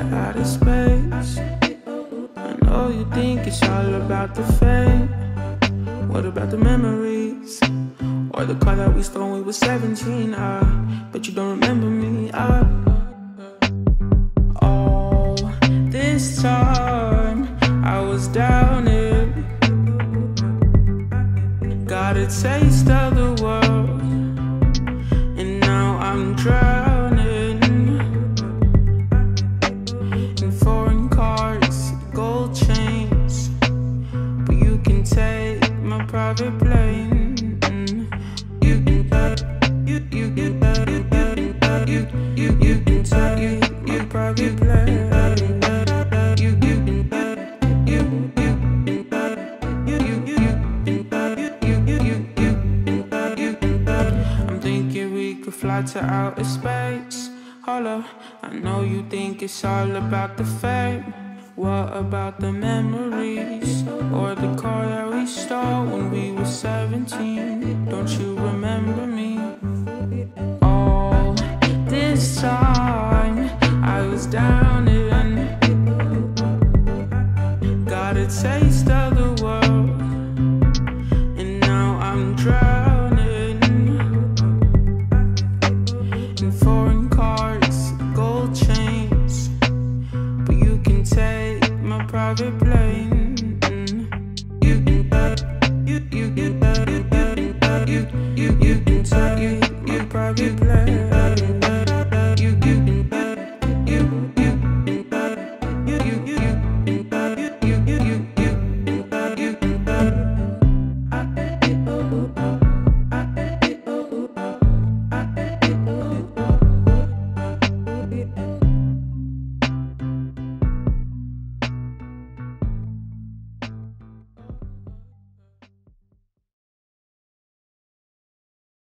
outer space. I know you think it's all about the fame. What about the memories? Or the car that we stole when we were 17? But you don't remember me. Oh, this time I was down it. Got a taste of the world, and now I'm drowning in foreign cars, gold chains. But you can take my private plane. You can take my private plane. I'm thinking we could fly to outer space. Holla, I know you think it's all about the fame. What about the memories or the car